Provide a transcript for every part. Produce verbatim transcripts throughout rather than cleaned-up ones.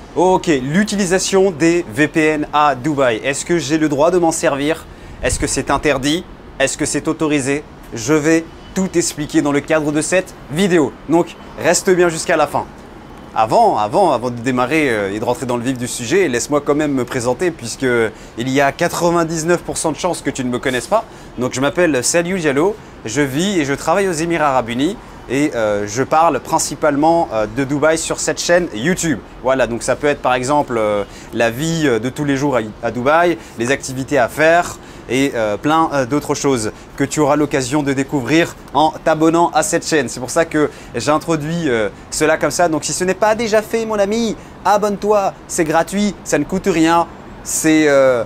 Ok, l'utilisation des V P N à Dubaï. Est-ce que j'ai le droit de m'en servir? Est-ce que c'est interdit? Est-ce que c'est autorisé? Je vais tout expliquer dans le cadre de cette vidéo. Donc, reste bien jusqu'à la fin. Avant, avant, avant de démarrer euh, et de rentrer dans le vif du sujet, laisse-moi quand même me présenter puisque il y a quatre-vingt-dix-neuf pour cent de chances que tu ne me connaisses pas. Donc, je m'appelle Saliou Diallo, je vis et je travaille aux Émirats Arabes Unis. Et euh, je parle principalement euh, de Dubaï sur cette chaîne YouTube. Voilà, donc ça peut être par exemple euh, la vie de tous les jours à, à Dubaï, les activités à faire et euh, plein euh, d'autres choses que tu auras l'occasion de découvrir en t'abonnant à cette chaîne. C'est pour ça que j'ai introduit euh, cela comme ça. Donc si ce n'est pas déjà fait mon ami, abonne-toi, c'est gratuit, ça ne coûte rien, c'est euh,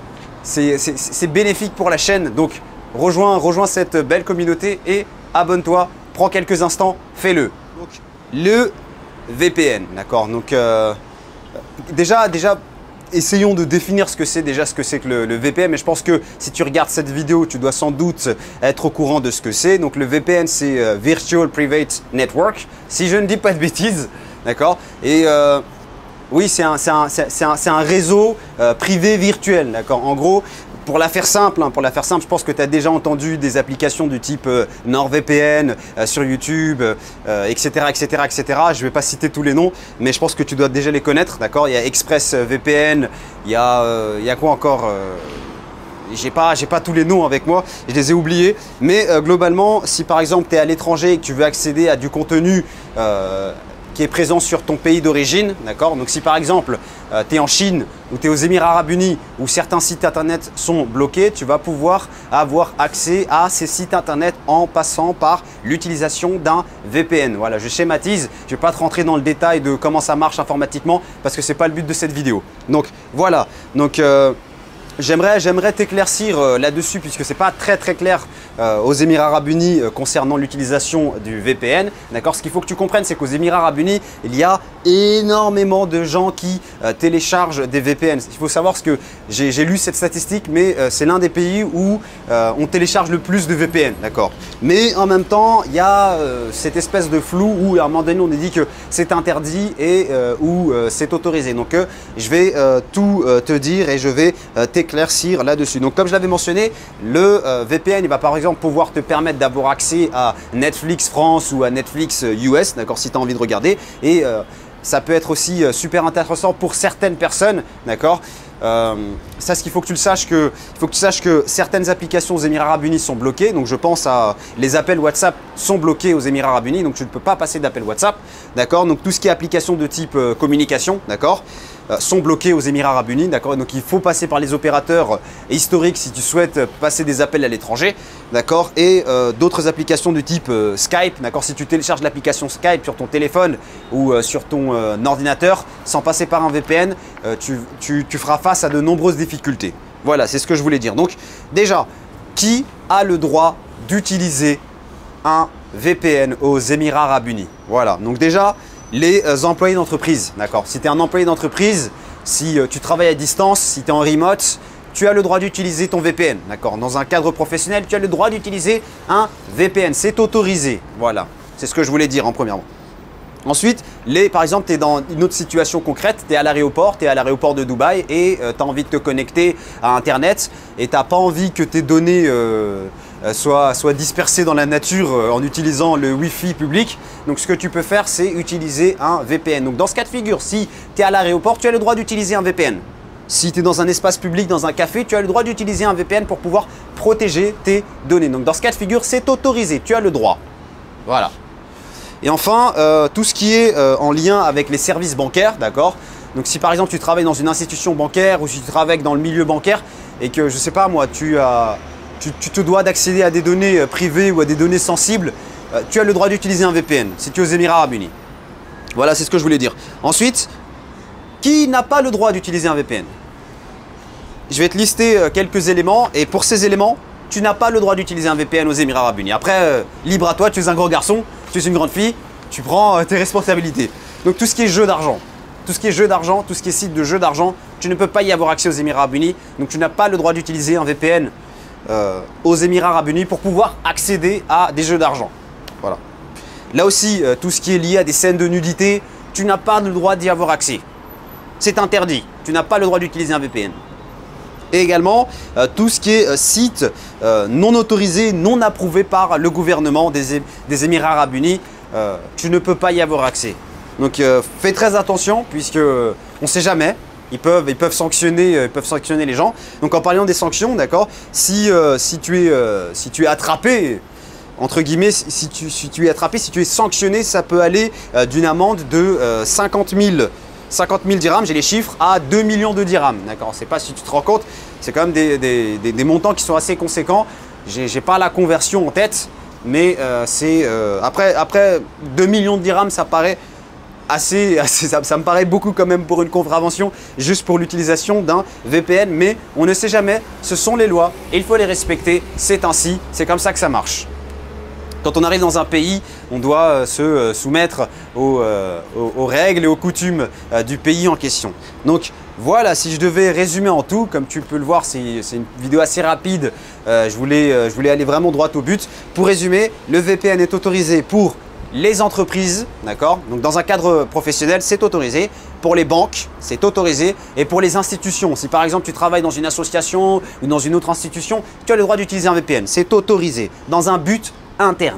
c'est bénéfique pour la chaîne. Donc rejoins, rejoins cette belle communauté et abonne-toi. Prends quelques instants, fais-le. Donc, le V P N, d'accord. Donc, euh, déjà, déjà, essayons de définir ce que c'est déjà ce que c'est que le, le V P N. Mais je pense que si tu regardes cette vidéo, tu dois sans doute être au courant de ce que c'est. Donc, le V P N, c'est euh, Virtual Private Network, si je ne dis pas de bêtises, d'accord. Et euh, oui, c'est un, un, un, un réseau euh, privé virtuel, d'accord. En gros. Pour la faire simple, hein, pour la faire simple, je pense que tu as déjà entendu des applications du type euh, NordVPN euh, sur YouTube, euh, et cetera, et cetera, et cetera. Je ne vais pas citer tous les noms, mais je pense que tu dois déjà les connaître, d'accord. Il y a ExpressVPN, il y a, euh, il y a quoi encore euh, J'ai pas, j'ai pas tous les noms avec moi, je les ai oubliés. Mais euh, globalement, si par exemple tu es à l'étranger et que tu veux accéder à du contenu euh, qui est présent sur ton pays d'origine, d'accord. Donc si par exemple euh, tu es en Chine ou tu es aux Émirats Arabes Unis où certains sites internet sont bloqués, tu vas pouvoir avoir accès à ces sites internet en passant par l'utilisation d'un V P N. Voilà, je schématise, je ne vais pas te rentrer dans le détail de comment ça marche informatiquement parce que ce n'est pas le but de cette vidéo. Donc voilà, donc euh, J'aimerais j'aimerais t'éclaircir euh, là-dessus puisque c'est pas très très clair euh, aux Émirats Arabes Unis euh, concernant l'utilisation du V P N. D'accord. Ce qu'il faut que tu comprennes, c'est qu'aux Émirats Arabes Unis, il y a énormément de gens qui euh, téléchargent des V P N. Il faut savoir ce que j'ai lu cette statistique, mais euh, c'est l'un des pays où euh, on télécharge le plus de V P N. D'accord. Mais en même temps, il y a euh, cette espèce de flou où à un moment donné, on est dit que c'est interdit et euh, où euh, c'est autorisé. Donc, euh, je vais euh, tout euh, te dire et je vais euh, éclaircir là-dessus. Donc comme je l'avais mentionné, le euh, V P N il va par exemple pouvoir te permettre d'avoir accès à Netflix France ou à Netflix U S, d'accord, si tu as envie de regarder. Et euh, ça peut être aussi euh, super intéressant pour certaines personnes, d'accord. Euh, ça, ce qu'il faut que tu le saches, que, il faut que tu saches que certaines applications aux Émirats Arabes Unis sont bloquées. Donc, je pense à les appels WhatsApp sont bloqués aux Émirats Arabes Unis. Donc, tu ne peux pas passer d'appel WhatsApp, d'accord. Donc, tout ce qui est application de type euh, communication, d'accord, euh, sont bloqués aux Émirats Arabes Unis, d'accord. Donc, il faut passer par les opérateurs historiques si tu souhaites passer des appels à l'étranger, d'accord. Et euh, d'autres applications de type euh, Skype, d'accord. Si tu télécharges l'application Skype sur ton téléphone ou euh, sur ton euh, ordinateur sans passer par un V P N, euh, tu, tu, tu feras face à de nombreuses difficultés. Voilà, c'est ce que je voulais dire. Donc déjà, qui a le droit d'utiliser un V P N aux Émirats Arabes Unis? Voilà, donc déjà, les euh, employés d'entreprise, d'accord. Si tu es un employé d'entreprise, si euh, tu travailles à distance, si tu es en remote, tu as le droit d'utiliser ton V P N, d'accord. Dans un cadre professionnel, tu as le droit d'utiliser un V P N, c'est autorisé. Voilà, c'est ce que je voulais dire en premièrement. Ensuite, les, par exemple, tu es dans une autre situation concrète, tu es à l'aéroport, tu es à l'aéroport de Dubaï et euh, tu as envie de te connecter à Internet et tu n'as pas envie que tes données euh, soient, soient dispersées dans la nature euh, en utilisant le Wi-Fi public. Donc, ce que tu peux faire, c'est utiliser un V P N. Donc, dans ce cas de figure, si tu es à l'aéroport, tu as le droit d'utiliser un V P N. Si tu es dans un espace public, dans un café, tu as le droit d'utiliser un V P N pour pouvoir protéger tes données. Donc, dans ce cas de figure, c'est autorisé, tu as le droit. Voilà. Et enfin, euh, tout ce qui est euh, en lien avec les services bancaires, d'accord. Donc si par exemple tu travailles dans une institution bancaire ou si tu travailles dans le milieu bancaire et que je sais pas moi, tu, as, tu, tu te dois d'accéder à des données euh, privées ou à des données sensibles, euh, tu as le droit d'utiliser un V P N si tu es aux Émirats Arabes Unis. Voilà, c'est ce que je voulais dire. Ensuite, qui n'a pas le droit d'utiliser un V P N? Je vais te lister euh, quelques éléments et pour ces éléments, tu n'as pas le droit d'utiliser un V P N aux Émirats Arabes Unis. Après, euh, libre à toi, tu es un grand garçon, tu es une grande fille, tu prends euh, tes responsabilités. Donc tout ce qui est jeu d'argent, tout ce qui est jeu d'argent, tout ce qui est site de jeu d'argent, tu ne peux pas y avoir accès aux Émirats Arabes Unis. Donc tu n'as pas le droit d'utiliser un V P N euh, aux Émirats Arabes Unis pour pouvoir accéder à des jeux d'argent. Voilà. Là aussi, euh, tout ce qui est lié à des scènes de nudité, tu n'as pas le droit d'y avoir accès. c'est interdit. Tu n'as pas le droit d'utiliser un V P N. Et également, euh, tout ce qui est euh, site euh, non autorisé, non approuvé par le gouvernement des, des Émirats Arabes Unis, euh, tu ne peux pas y avoir accès. Donc euh, fais très attention puisque euh, on ne sait jamais. Ils peuvent, ils, peuvent sanctionner, euh, ils peuvent sanctionner les gens. Donc en parlant des sanctions, d'accord, si, euh, si, tu es, euh, si tu es attrapé, entre guillemets, si tu, si tu es attrapé, si tu es sanctionné, ça peut aller euh, d'une amende de euh, cinquante mille dirhams, j'ai les chiffres, à deux millions de dirhams. D'accord, c'est pas si tu te rends compte, c'est quand même des, des, des, des montants qui sont assez conséquents. J'ai pas la conversion en tête, mais euh, c'est euh, après, après deux millions de dirhams, ça paraît assez, assez ça, ça me paraît beaucoup quand même pour une contravention, juste pour l'utilisation d'un V P N. Mais on ne sait jamais, ce sont les lois et il faut les respecter. C'est ainsi, c'est comme ça que ça marche. Quand on arrive dans un pays, on doit se soumettre aux, euh, aux, aux règles et aux coutumes euh, du pays en question. Donc voilà, si je devais résumer en tout, comme tu peux le voir, c'est une vidéo assez rapide. Euh, je, voulais, euh, je voulais aller vraiment droit au but. Pour résumer, le V P N est autorisé pour les entreprises, d'accord? Donc dans un cadre professionnel, c'est autorisé. Pour les banques, c'est autorisé. Et pour les institutions, si par exemple tu travailles dans une association ou dans une autre institution, tu as le droit d'utiliser un V P N. C'est autorisé dans un but interne.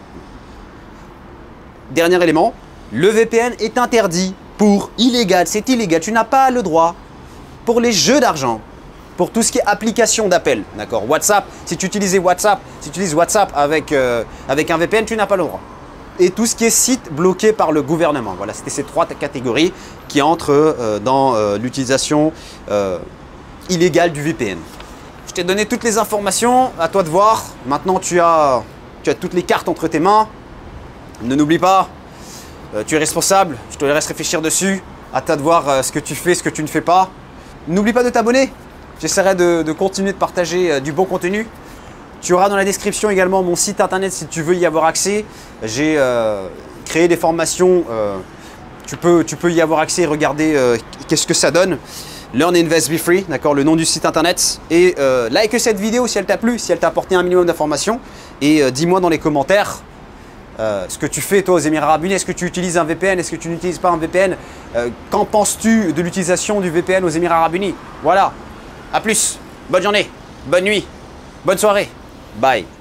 Dernier élément, le V P N est interdit pour illégal, c'est illégal, tu n'as pas le droit pour les jeux d'argent, pour tout ce qui est application d'appel, d'accord? WhatsApp, si tu utilises WhatsApp, si tu utilises WhatsApp avec, euh, avec un V P N, tu n'as pas le droit. Et tout ce qui est site bloqué par le gouvernement. Voilà, c'était ces trois catégories qui entrent euh, dans euh, l'utilisation euh, illégale du V P N. Je t'ai donné toutes les informations, à toi de voir. Maintenant, tu as, tu as toutes les cartes entre tes mains. Ne n'oublie pas, euh, tu es responsable, je te laisse réfléchir dessus. À toi de voir euh, ce que tu fais, ce que tu ne fais pas. N'oublie pas de t'abonner. J'essaierai de, de continuer de partager euh, du bon contenu. Tu auras dans la description également mon site internet si tu veux y avoir accès. J'ai euh, créé des formations. Euh, tu, peux, tu peux y avoir accès et regarder euh, qu'est-ce que ça donne. Learn, Invest, Be Free, d'accord, le nom du site internet. Et euh, like cette vidéo si elle t'a plu, si elle t'a apporté un minimum d'informations. Et euh, dis-moi dans les commentaires euh, ce que tu fais toi aux Émirats Arabes Unis. Est-ce que tu utilises un V P N? Est-ce que tu n'utilises pas un V P N? euh, Qu'en penses-tu de l'utilisation du V P N aux Émirats Arabes Unis? Voilà, à plus, bonne journée, bonne nuit, bonne soirée, bye.